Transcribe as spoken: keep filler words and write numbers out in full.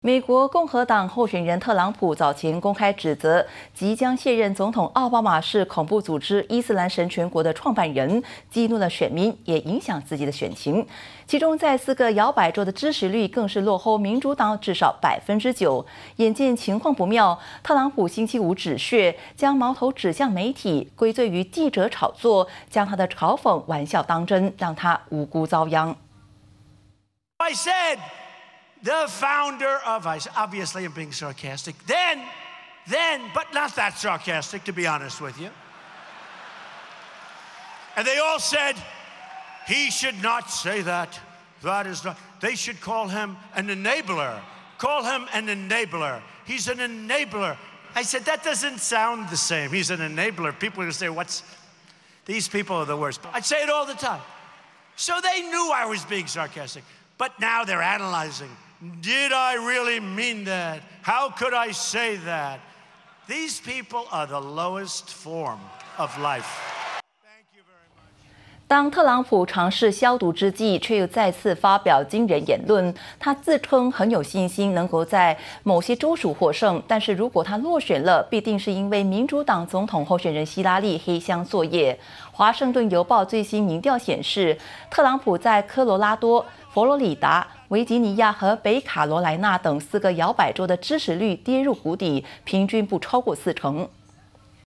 美国共和党候选人特朗普早前公开指责即将卸任总统奥巴马是恐怖组织伊斯兰神权国的创办人，激怒了选民，也影响自己的选情。其中，在四个摇摆州的支持率更是落后民主党至少百分之九。眼见情况不妙，特朗普星期五止血，将矛头指向媒体，归罪于记者炒作，将他的嘲讽玩笑当真，让他无辜遭殃。 I said. The founder of ISIS, obviously I'm being sarcastic, then, then, but not that sarcastic, to be honest with you. And they all said, he should not say that. That is not, they should call him an enabler. Call him an enabler. He's an enabler. I said, that doesn't sound the same. He's an enabler. People are going to say, what's, these people are the worst. I'd say it all the time. So they knew I was being sarcastic. But now they're analyzing. Did I really mean that? How could I say that? These people are the lowest form of life. 当特朗普尝试消毒之际，却又再次发表惊人言论。他自称很有信心能够在某些州属获胜，但是如果他落选了，必定是因为民主党总统候选人希拉里黑箱作业。华盛顿邮报最新民调显示，特朗普在科罗拉多、佛罗里达、维吉尼亚和北卡罗来纳等四个摇摆州的支持率跌入谷底，平均不超过四成。